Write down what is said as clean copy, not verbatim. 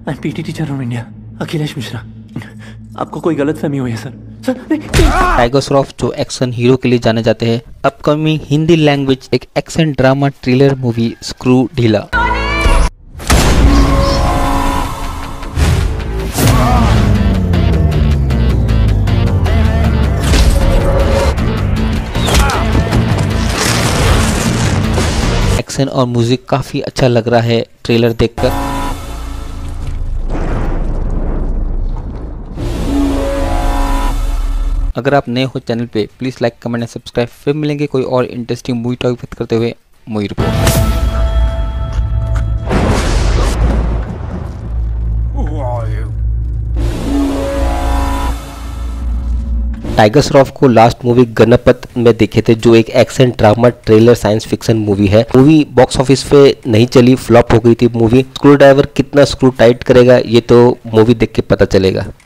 मैं PT teacher from India, Akhilesh Mishra. आपको कोई गलतफहमी हुई है सर? टाइगर श्रॉफ जो एक्शन हीरो के लिए जाने जाते हैं, अपकमिंग हिंदी लैंग्वेज एक action drama thriller movie screw ढीला। एक्शन और म्यूजिक काफी अच्छा लग रहा है ट्रेलर देखकर। अगर आप नए हो चैनल पे please like comment and subscribe. फिर मिलेंगे कोई और इंटरेस्टिंग मूवी टॉपिक करते हुए। Movie report. टाइगर श्रॉफ को लास्ट मूवी गणपत में देखे थे, जो एक action drama trailer science fiction movie है। मूवी बॉक्स ऑफिस पे नहीं चली, फ्लॉप हो गई थी मूवी। स्क्रू ड्राइवर कितना स्क्रू टाइट करेगा ये तो मूवी देख के पता चलेगा।